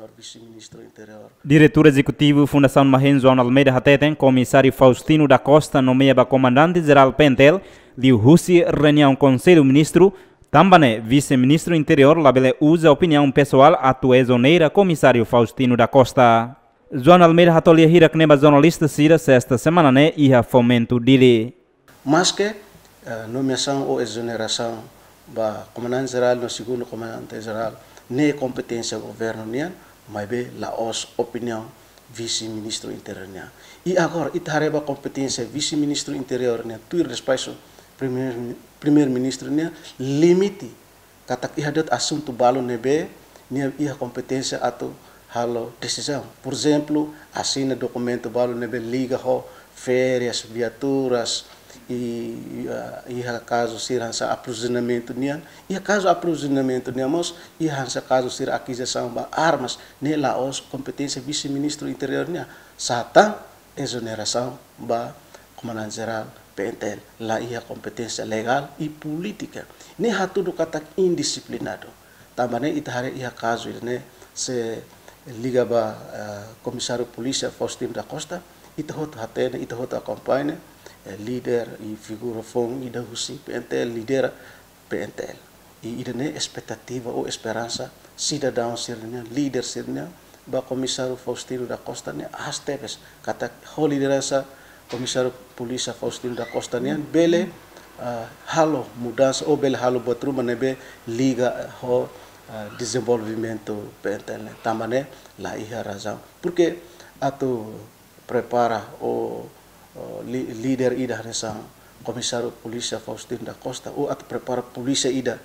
senhor vice-ministro interior. Diretor executivo Fundação Mahen João Almeida Hateten, comissário Faustino da Costa nomeia comandante-geral Pentel, liu Russi reunião Conselho Ministro, também vice-ministro interior labele usa opinião pessoal atu exonera comissário Faustino da Costa. João Almeida Hatolia hira kneba jornalista sira esta semana né iha fomento dele. Mas que nomeação ou exoneração ba comandante-geral no segundo comandante-geral nem competência do governo nian, mas bem lá os opinião vice-ministro interior nian. E agora itareba competência vice-ministro interior nian, tu respeito primeiro-ministro nian limite katak ihadat assunto balo nebe nian iha competência atau halo decisão. Por exemplo, assina documento balo nebe liga ho férias, viaturas e caso ser hansa aprovisionamento nian e caso aprovisionamento nian mas e hansa caso ser aquisição de armas ne lá os competência vice-ministro interior nian sata exoneração ba comandante geral Pentel lá ia competência legal e política ne hatudo katak indisciplinado também itahare ia caso ne se liga ba comissário polícia Faustino da Costa itahot hatene itahot acompanha líder e figura fong ida Russi PNTL lidera PNTL e ida ne expectativa ou esperança cidadão sirnya líder sirnya ba comissário Faustino da Costa ne hastebes kata ho liderança comissário polícia Faustino da Costa ne bele halo mudança ou bele halo botruma nebe liga ho desenvolvimento PNTL também lá ia razão porque atu prepara o líder ida nessa comissário polícia Faustino da Costa ou at prepara polícia ida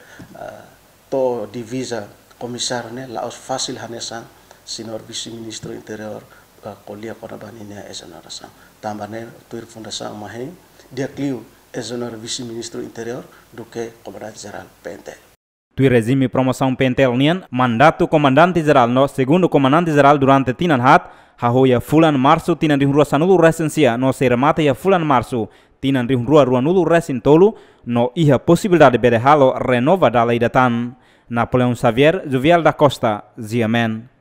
to divisa comissário né lá os fácil nessa senhor vice-ministro interior colia konabani né exoneração também tuir fundação Mahen dia clio exoner vice-ministro interior do que comandante-geral Pentel. Tu regime promoção Pentel nian mandato comandante-geral no segundo comandante-geral durante tinan hat hahoya fulan março tinan rua sanulu resensia no se remata ya fulan março tinan rua nulu resin tolu no iha possibilidade bede halo renova da lei datan Napoleão Xavier Jovial da Costa Ziamen.